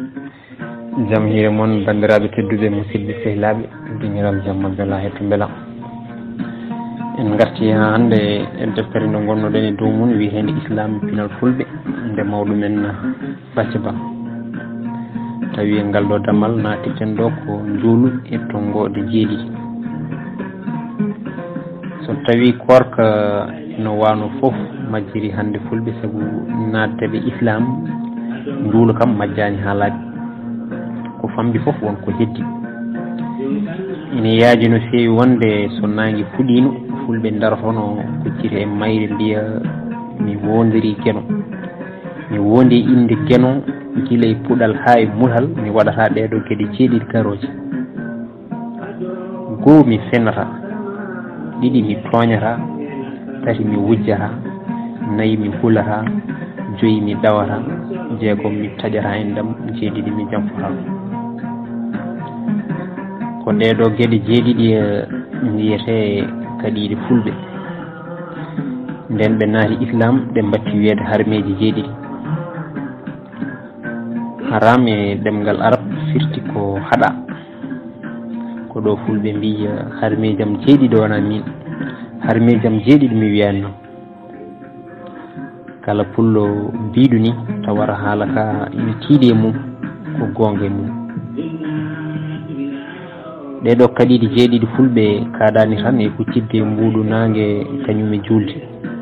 jam hiire moon bandiraɓe tedduɓe musidɓe sehilaɓe diniram jamma bela hetto beela en garti ha hande e deftere nde gonnoɗen e dow mum wiyetede islam pinal fulɓe nde mawɗumen Bathie Ba tawi ngal ɗo dammal natiten ɗo ko njuulu e tonggode jeeɗiɗi so tawi korka no wano foof majjiri hande fulɓe saabu natteɓe islam njuulu kam majjani haalaji ko famɗi foof wonko heddi ina yaaji no feewi wonde so nangue fuɗino fulɓe darotono kuccita e mayre mbiya mi wondiri gueno mi wondi inde gueno guila e puɗal ha e mutal mi waɗata ɗeɗo gueɗe jeeɗiɗi garoje goho mi fenata ɗiɗi mi tooñata tati mi wujjata nayyi mi hulata joyi mi ɗawata jeegom mi taƴata e ndem jeeɗiɗi mi janfata ko ɗeɗo gueɗe jeeɗiɗi wiyete kadiɗe fulɓe nden ɓe naati islam ɓe mbatti wiyede harmeji jeeɗiɗi haram e ɗemgal arab firti ko haɗa ko ɗo fulɓe mbi harmejam jeeɗiɗi wona min harmejam jeeɗiɗi mi wiyani noon kala pullo mbiɗu ni tawara haala ka ina tiiɗi e mum ko gonga e mum ɗeɗo kadiɗi jeeɗiɗi fulɓe kaɗani tan e huccidde mbuɗu nangue kañum e julde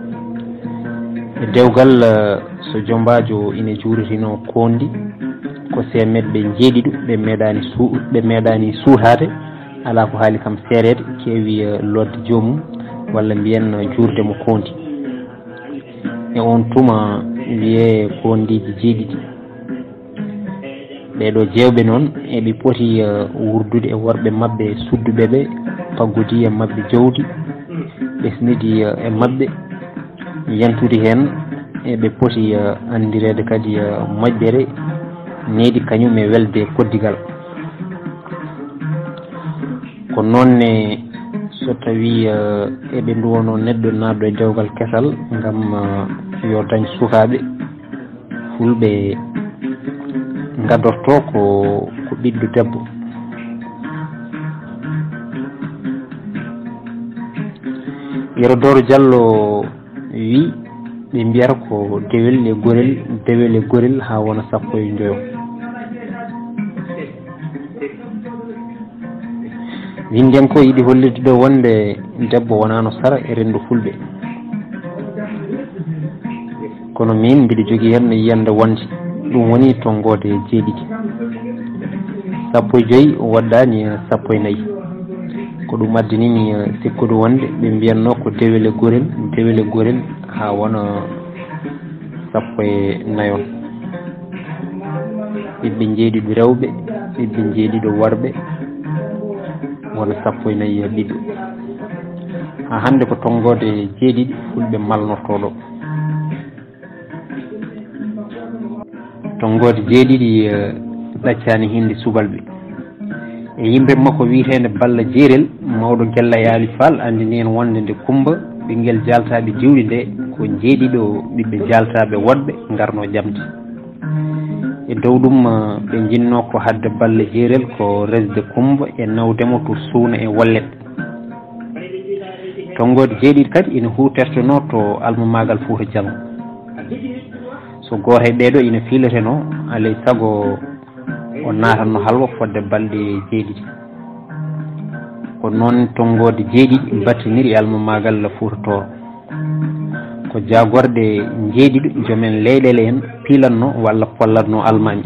e dewgal so jombajo ina juuretino kondi ko semeɗɓe jeeɗiɗo ɓe meeɗani suutade ala ko haali kam seerede keewi lodde joomum walla mbiyen juurde mo kondi e on tuma wiye kondiji jeeɗiɗi ɓeɗo jewɓe noon eɓe poti wurdude e worɓe mabɓe sudduɓeɓe paggudi e mabɓe jawdi ɓesnidi e mabɓe yantude hen eɓe poti andirede kadi moƴƴere needi kañum e welde koddigal ko noonne so tawi eɓe duwono neɗɗo naatɗo e dewgal kesal ngam yo dañ sukaɓe fulɓe gadorto ko ɓiɗɗo debbo Yerodoro Diallo wi ɓe mbiyata ko dewel e gorel ha wona sappo e joyo winden ko yiɗi hollirde ɗo wonde debbo wonano sara e rendu fulɓe kono min mbiɗa jogui hen yiyande wonde ɗum woni tonggode jeeɗiɗi sappo e joyyi waɗɗani sappo e nayyi ko ɗum addinimi sikkude wonde ɓe mbiyanno ko dewel e gorel ha wona sappo e nayon ɓiɓɓe jeeɗiɗo rewɓe ɓiɓɓe jeeɗiɗo worɓe wona sappo e nayyi ɓiɗɗo ha hande ko tonggode jeeɗiɗi fulɓe malnortoɗo tonggode jeeɗiɗi ɗaccani hindi subalɓe e yimɓe makko wiitede Balla Jeerel mawɗo Guella Yaali Fall andini en wonde nde Kumba ɓinguel jaltaɓe diwɗe nde ko jeeɗiɗo ɓiɓɓe jaltaɓe woɗɓe garno jamde e dow ɗum ɓe jinno ko hadde Balla Jeerel ko resde Kumba e nawdemo to suuna e wallet tonggode jeeɗiɗi kadi ina hutertono to almamagal Fouta Diallo so goto e ɓeɗo ina fiileteno alay saago o natanno halwa fodde balɗe jeeɗiɗi ko noon tonggode jeeɗiɗi battiniri e almamagal Fouta Toro ko jagorɗe jeeɗiɗo joomen leyɗele en piilanno walla pollatno Allemagne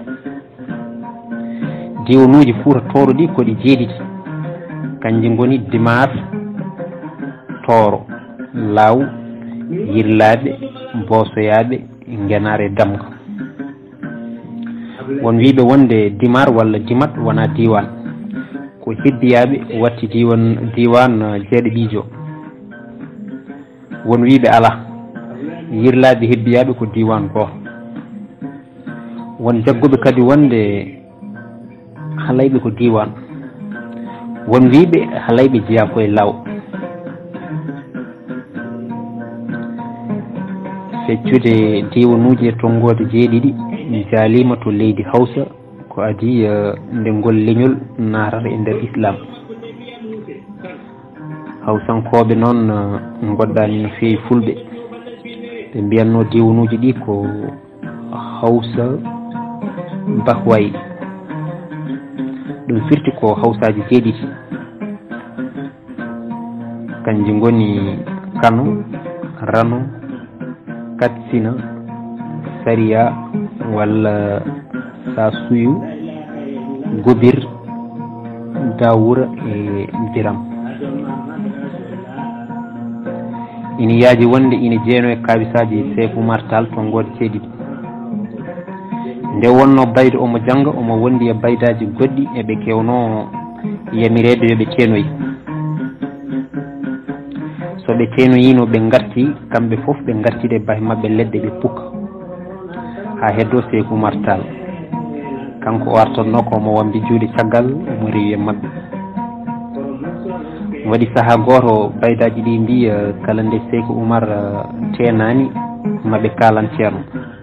diwanuji Fouta Toro ɗi koɗi jeeɗiɗi kanji goni Dimar Toro Law Yirlaɓe Bosoyaɓe Ngenare Damga won wiɓe wonde Dimar walla Dimat wona diwan ko heddiyaɓe watti diwan jeeɗe ɓiijo won wiɓe ala Yirlaɓe heddiyaɓe ko diwan goto won jagguɓe kadi wonde halayɓe ko diwan won wiɓe halayɓe jeeya koye law feccude diwanuji e tonggode jeeɗiɗi jaalima to leydi Hausa ko adi nde ngol leñol natata e nder islam. Hausankoɓe noon goddani no feewi fulɓe ɓe mbiyanno diwnuji ɗi ko Hausa Bahway. ɗum firti ko hawsaji jeeɗiɗi kanji ngoni Kano, Rano, Katsina, Saria walla Sasuyu, Gobir, Dawura e Biram. ina yaaji wonde ina jeeno e kabisaji Seeku Umar Tall to ngoode ceeɗiɗi. nde wonno baydo omo janga omo wondi e baydaji goɗɗi eɓe kewno yamirede yoɓe ceenoyi. so ɓe ceenoyino ɓe garti kamɓe fof ɓe gartide bahe mabɓe ledde ɓe pukka ha heddo Seeku Umar Tall kanko o artonno ko mo wambi juuɗe caggal omo rewi e mabɓe. waɗi saaha goto baydaji ɗi mbi kala nde Seeku Umar tenani maɓe kalan ceerno.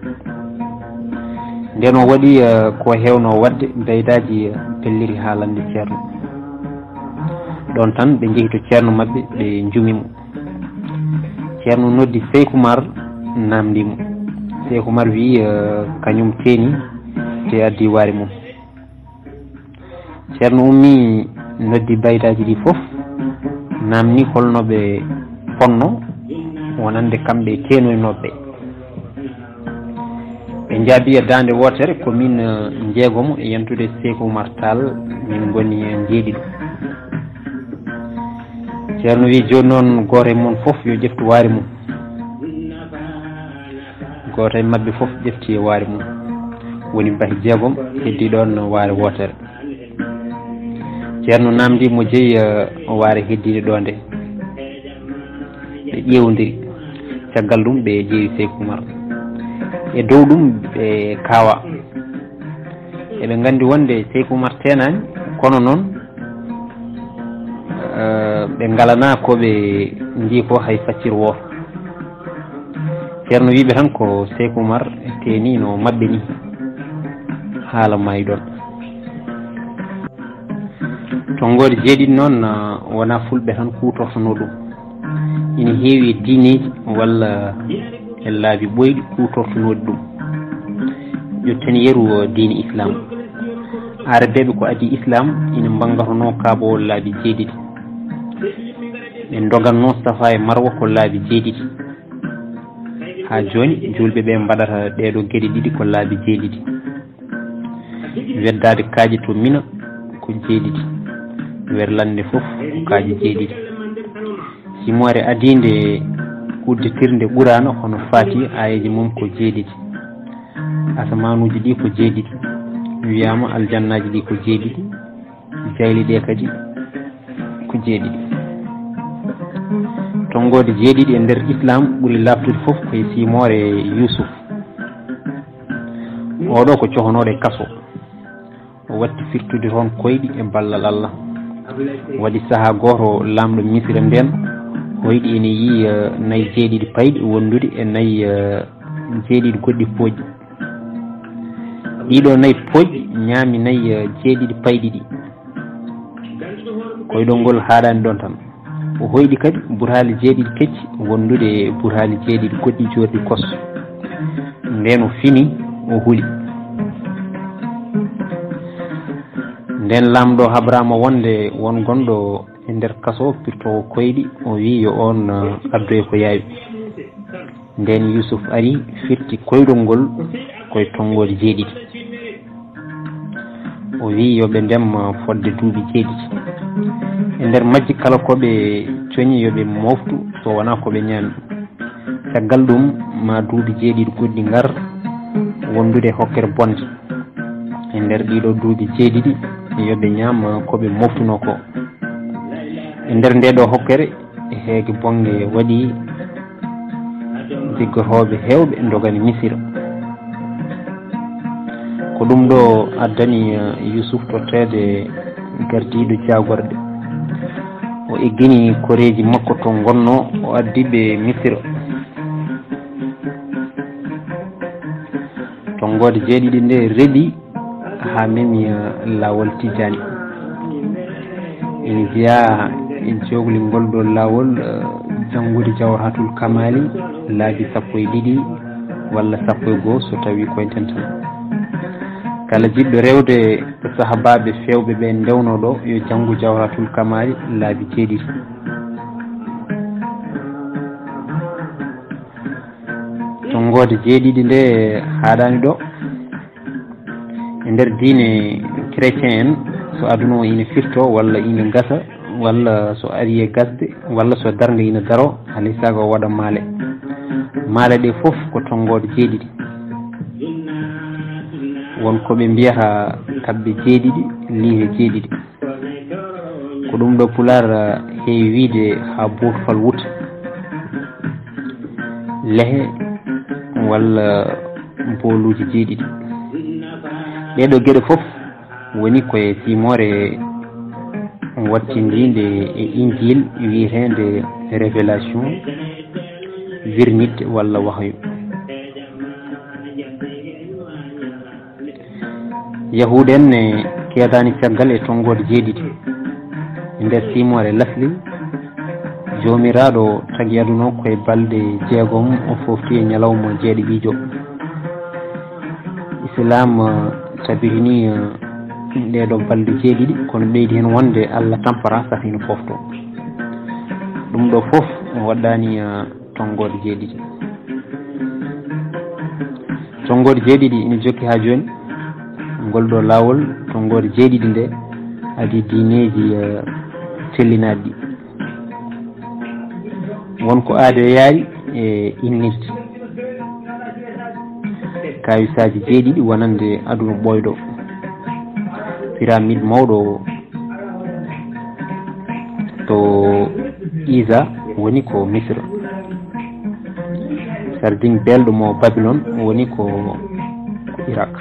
nden o waɗi ko hewno wadde baydaji pelliri haalande ceerno. ɗon tan ɓe jeehi to ceerno mabɓe ɓe jumimo. ceerno noddi Seeku Umar namdimo. Seeku Umar wi kañum teeni te addi waari mum. ceerno ummi noddi baydaji ɗi fof namni holno ɓe fonno wonande kamɓe teenoynoɓe. ɓe jaabi e dande wotere ko min jeegomo e yentude Seeku Umar Tall min goni en jeeɗiɗo. ceerno wi joni noon goto e mon fof yo ƴeftu waari mum. goto e mabɓe fof ƴefti e waari mum woni bahi jeegom heddi ɗon waare wotere. ceerno namdi mo jeeyi waare heddiɗe ɗo nde ɓe ƴewdiri. caggal ɗum ɓe ƴeewi Seeku Umar e dow ɗum ɓe kaawa eɓe gandi wonde Seeku Umar tenani kono noon ɓe ngalana koɓe ndi ko hay faccir woto. ceerno wiɓe tan ko Seeku Umar teeni no mabɓe ni haala mayi ɗon. tongode jeeɗiɗi noon wona fulɓe tan kutortono ɗum. ina heewi e diineji walla e laabi ɓoyɗi kutortonode ɗum ƴetten yeru diine islam. arabeɓe ko adi islam ina mbangatono kaabowol laabi jeeɗiɗi. ɓe doganno Safa e Marwa ko laabi jeeɗiɗi. ha joni julɓe ɓe mbaɗata ɗeɗo gueɗe ɗiɗi ko laabi jeeɗiɗi. weddade kaaji to Mina ko jeeɗiɗi. werlande fof ko kaaji jeeɗiɗi. simore adinde udditirde ɓurano hono faati ayeji mum ko jeeɗiɗi. asamanuji ɗi ko jeeɗiɗi. wiyama aljannaji ɗi ko jeeɗiɗi. jayli ɗe kadi ko jeeɗiɗi. tongode jeeɗiɗi e nder islam ɓuuri laftude fof koye simore Yusuf. oɗo ko cohnoɗo kaso o watti firtude toon koyɗi e ballal Allah. waɗi saaha goto lamɗo Misra nden hoyɗi ene yi nayyi jeeɗiɗi payɗi wondude e nayyi jeeɗiɗi goɗɗi pooƴƴi. ɗiɗo nayyi pooƴƴi ñaami nayyi jeeɗiɗi payɗi ɗi. koyɗol ngol haɗani ɗon tan. o hoyɗi kadi burhali jeeɗiɗi kecci wondude e burhali jeeɗiɗi goɗɗi jorɗi kos. nden o fini o huuli. nden lamɗo habrama wonde won gonɗo e nder kaso pirtowo koyɗi o wi yo on addoye ko yaawi. nden Yusuf ari firti koyɗol ngol koye tongode jeeɗiɗi. o wi yoɓe ndem fodde duuɓi jeeɗiɗi. e nder majji kala koɓe coñi yoɓe moftu so wona koɓe ñaami. caggal ɗum ma duuɓi jeeɗiɗi goɗɗi ngar wondude hokkere bonde. e nder ɗiɗo duuɓi jeeɗiɗi yoɓe ñaama koɓe moftuno ko. e nder nde ɗo hokkere heege bonge waɗi jiggotoɓe hewɓe dogani Misira. ko ɗum ɗo addani Yusuf tottede gardiɗo jagorde. o eggini koreji makko to gonno o addiɓe Misira. tonggode jeeɗiɗi nde reeɓi ha memi lawol tijani ene jeeya e joglingol ɗo lawol janngude jawratul kamali laabi 12 walla 11 so tawi koyten tan kala jiɗɗo rewde sahabaɓe fewɓe ɓe ndewno ɗo yo janngu jawratul kamali laabi 7 tonggode jeeɗiɗi nde haɗani ɗo e nder diine chrétien en so aduna o ina firto walla ina gasa walla so ari e gasde walla so darde ina daro alay saago o waɗa maale ɗe fof ko tonggode jeeɗiɗi wonko ɓe mbiyata kabɓe jeeɗiɗi liihe jeeɗiɗi ko ɗum ɗo pular heewi wiide ha bootfal wuta lehe walla booluji jeeɗiɗi ɗeɗo geɗe fof woni koye timore wattindinde e injil wiyetende révélation virnite walla wahyu yahude en ne keedani caggal e tonggode jeeɗiɗi e nder timore lasli jomiraɗo tagi aduno koye balɗe 6 o fofti e ñalawma 7 islam tabirini ɗeɗo balɗe 7 kono ɓeydi hen wonde Allah tampara safino fofto ɗum ɗo fof waɗɗani tonggode jeeɗiɗi tonggode jeeɗiɗi ina jokki ha joni ngol ɗo lawol tonggode jeeɗiɗi nde adi diineji tellinaɗi wonko aade yaari e innirde kawisaji jeeɗiɗi wonande aduna ɓoyɗo pyramide mawɗo to Isa woni ko Misra sardine belɗo mo Babylone woni ko Irak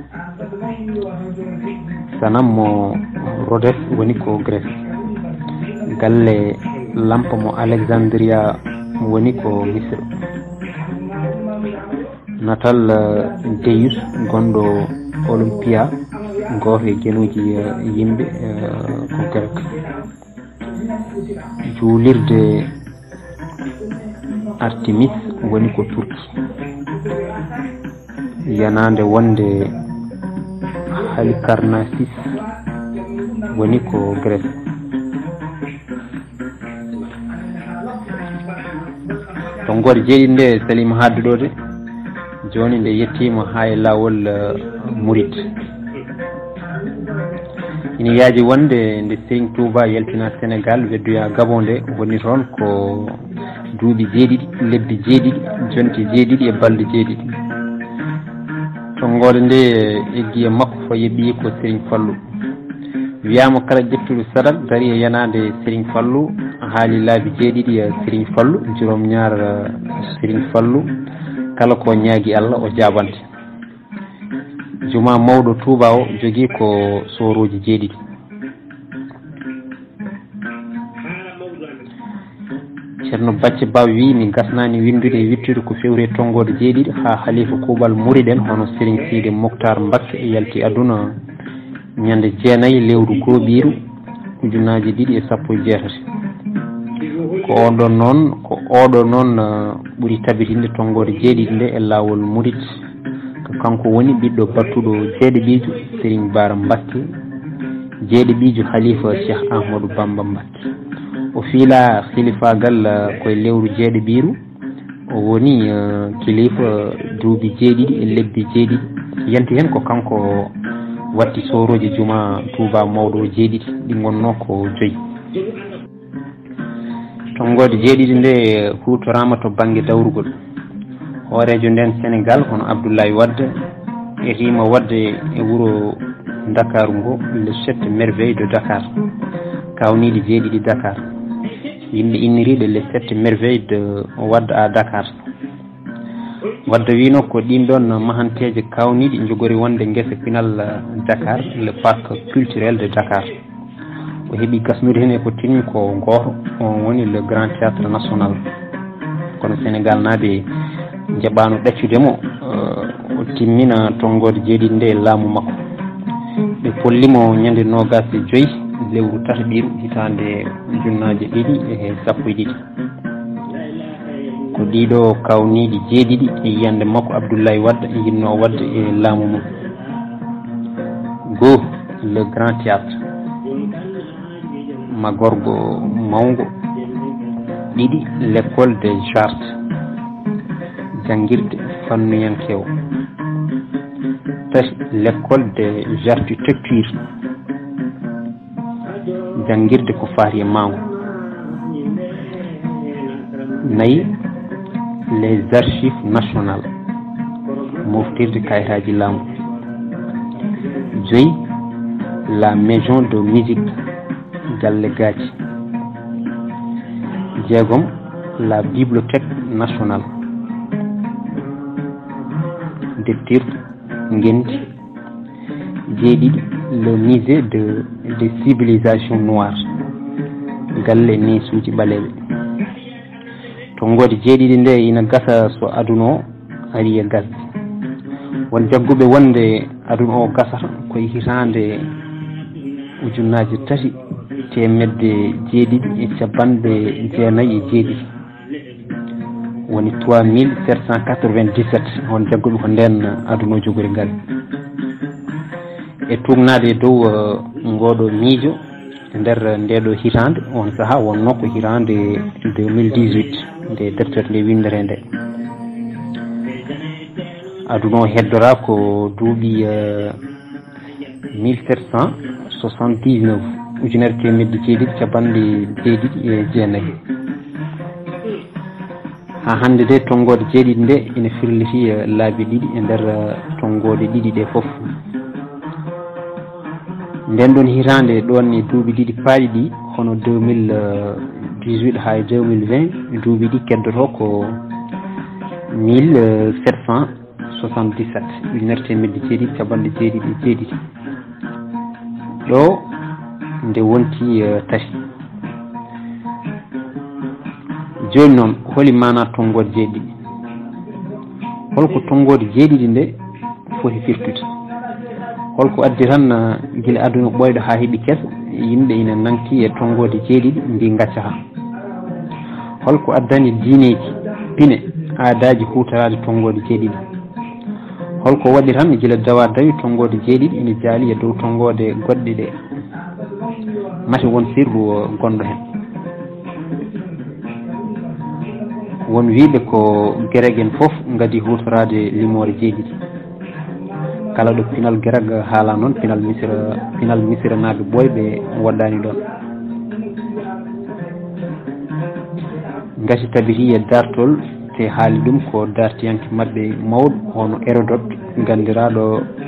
sanam mo Rhodes woni ko Grèce galle lampa mo Alexandria woni ko Misra natal Deus gonɗo Olympia goto e genuji yimɓe ko Grek juulirde Artemis woni ko Turki yanande wonde Halicarnassus woni ko Grèce tonggode jeeɗiɗi nde salima hadduɗode joni nde yettima ha e lawol Mouride ina yaaji wonde nde Serigne Touba yaltina Sénégal weddoya Gabon nde woni toon ko duuɓi 7 lebbi 7 jonti 7 e balɗe 7 tonggode nde eggi e makko fo yeeɓi ko Serigne Fallou wiyama kala ƴettuɗo saɗal dari e yanade Serigne Fallou haali laabi 7 e Serigne Fallou juróom ñaar Serigne Fallou kala ko ñaagui Allah o jabante juma mawɗo Touba o jogui ko soroji 7 ceerno Bacce Ba wi mi gasnani windude e wittude ko fewre tonggode 7 ha halifa kuuɓal Mouride en hono Serigne Sidi Mokhtar Mbacké yalti aduna ñande 9 lewru goɓiru 2018 ko oɗon noon ɓuuri tabitinde tonggode 7 nde e lawol Mouride ko kanko woni ɓiɗɗo battuɗo jeeɗiɓijo Serigne Bara Mbacké jeeɗiɓijo Khalifa Cheikh Ahmadou Bamba Mbacké o fiila khilifagal koye lewru 7 o woni kilifa duuɓi 7 e lebbi 7 yanti hen ko kanko watti soroji juma Touba mawɗo 7 ɗi gonno ko 5 tonggode 7 nde hutorama to banggue dawrugol hoorejo nden Sénégal hono Abdoulaye Wade e rima wadde e wuuro Dakar ngo le 7 merveille de Dakar kawniɗi 7 Dakar yimɓe inniriɗe les 7 merveilles de Wade à Dakar Wade wino ko ɗin ɗon mahanteje kawniɗi jogori wonde guesa pinal Dakar le parc culturel de Dakar o heeɓi gasnude hen e ko tinni ko goto on woni le grand théâtre national kono Sénégal naaɓe jaɓano ɗaccudemo o timmina tongode jeeɗiɗi nde laamu makko ɓe pollimo ñande 25 lewru tataɓiru hitande 2012 ko ɗiɗo kawniɗi jeeɗiɗi e yiyande makko Abdoulaye Wade yinno wadde e laamu mum. Goo le grand théâtre magorgo mawngo. ɗiɗi l'école des arts jangirde fannuyankewo. tati l'école des architectures jangirde ko faari e mango. nayi les archives nationales moftirde kayitaji laamu. joyi la maison de musique galle gaaji. jeegom la bibliothèque nationale deftirde ngendi. jeeɗiɗi le musée des civilisations noires galle nesuuji ɓaleɓe. tongode jeeɗiɗi nde ina gasa so aduna o ari e gasde. won jagguɓe wonde aduna o gasata koye hitande 3,797 woni 3797 on jagguɓe ko nden aduna o jogori ngal. e tugnade dow ngoɗo miijo e nder ndeɗo hitande on saaha wonno ko hitande 2018 nde deftere nde windere nde. aduna o heddora ko duuɓi 1779 ujunere temedde jeeɗiɗi capanɗe jeeɗiɗi e jeenayyi. ha hande de tongode jeeɗiɗi nde ina firliti laabi ɗiɗi e nder tongode ɗiɗi ɗe foof. nden ɗon hitande ɗon e duuɓi ɗiɗi paaɗi ɗi hono 2018 ha 2020 duuɓi ɗi keddoto ko 1777 ujunere temedde jeeɗiɗi capanɗe jeeɗiɗi e jeeɗiɗi. ɗo nde wonti tati. joni noon holi mana tongode jeeɗiɗi. holko tongode jeeɗiɗi nde foti firtude? holko addi tan guila aduna ɓoyɗo ha heeɓi keso yimɓe ina nanki e tongode jeeɗiɗi mbi gaccata? holko addani diineji pine aadaji hutorade tongode jeeɗiɗi? holko waɗi tan guila dawa dawi tongode jeeɗiɗi ina jaali e dow tongode goɗɗe ɗe? mati won sirru gonɗo hen? won wiiɓe ko guereguen foof gadi hutorade limore jeeɗiɗi. kala ɗo pinal guereg haala noon pinal misira naaɓe ɓoyɓe woɗɗani ɗon. gasi tabiti e dartol te haali ɗum ko dartiyanke mabɓe mawɗo hono Hérodote gandiraɗo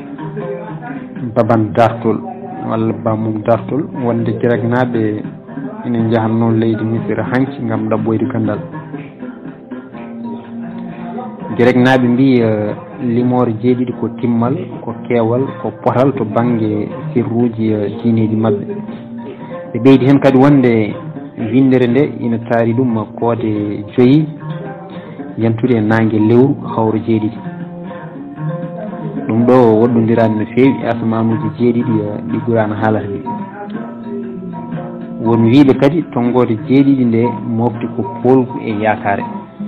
baban dartol walla bamum dartol wonde gueregnaɓe ina jahanno leydi misira hanki gam ɗaɓɓoyde gandal. gueregnaɓe mbi limore jeeɗiɗi ko timmal, ko keewal, ko potal to banggue sirruji diineji mabɓe. ɓe ɓeydi hen kadi wonde windere nde ina taari ɗum koode 5 yantude e nangue lewru hawre jeeɗiɗi. ɗum ɗo woɗɗodirani no fewi e asmanuji jeeɗiɗi ɗi ɓurano haalata ɗi. won wiiɓe kadi tongode jeeɗiɗi nde mofti ko polgu e yakare.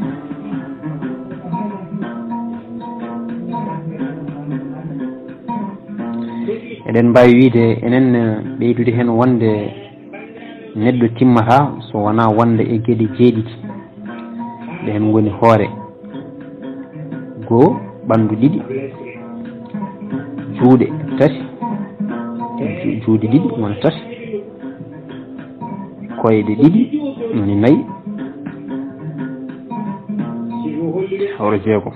eɗen mbawi wiide enen ɓeydude hen wonde neɗɗo timmata so wona wonde e gueɗe jeeɗiɗi ɗen goni hoore. goo ɓandu ɗiɗi, juuɗe tati, juuɗe ɗiɗi wona tati, koyɗe ɗiɗi woni 4, hawre jeegom.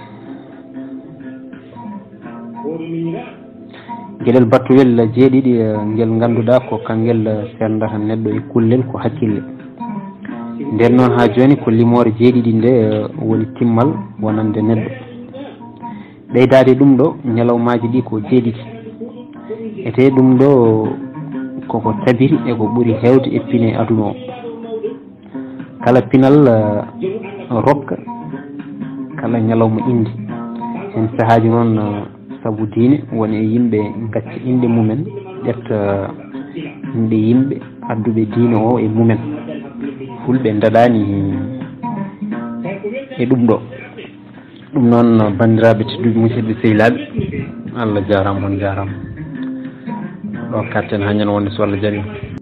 gueɗel battuyel jeeɗiɗi ngel ganduɗa ko kangel serdata neɗɗo e kullel ko hakkille. nden noon ha joni ko limore jeeɗiɗi nde woni timmal wonande neɗɗo. ɓeydade ɗum ɗo ñalawmaji ɗi ko jeeɗiɗi. ete ɗum ɗo koko tabiri e ko ɓuuri hewde e pine aduna o. kala pinal rokka kala ñalawma inde hen sahaaji noon sabu diine woni e yimɓe gacca inde mumen ƴetta inde yimɓe adduɓe diine o e mumen fulɓe daɗani e ɗum ɗo ɗum noon bandiraɓe tedduɓe musidɓe sehilaɓe Allah jarama on jarama ɗo katten hañan wonde so Allah jaaɓi